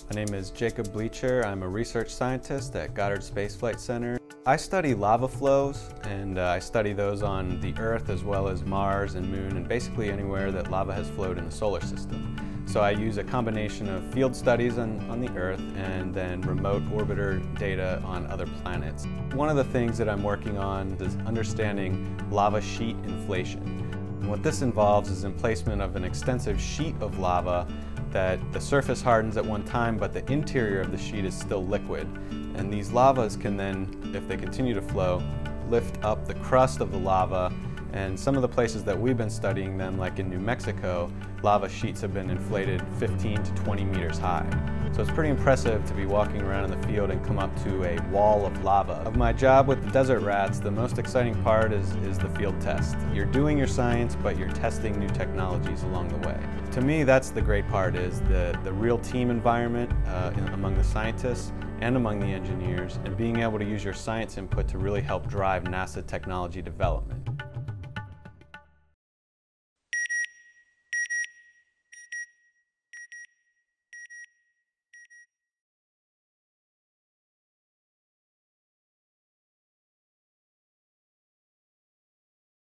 My name is Jake Bleacher. I'm a research scientist at Goddard Space Flight Center. I study lava flows, and I study those on the Earth as well as Mars and Moon and basically anywhere that lava has flowed in the solar system. So I use a combination of field studies on the Earth and then remote orbiter data on other planets. One of the things that I'm working on is understanding lava sheet inflation. And what this involves is emplacement of an extensive sheet of lava that the surface hardens at one time, but the interior of the sheet is still liquid. And these lavas can then, if they continue to flow, lift up the crust of the lava. And some of the places that we've been studying them, like in New Mexico, lava sheets have been inflated 15 to 20 meters high. So it's pretty impressive to be walking around in the field and come up to a wall of lava. Of my job with the desert rats, the most exciting part is the field test. You're doing your science, but you're testing new technologies along the way. To me, that's the great part, is the real team environment among the scientists and among the engineers, and being able to use your science input to really help drive NASA technology development.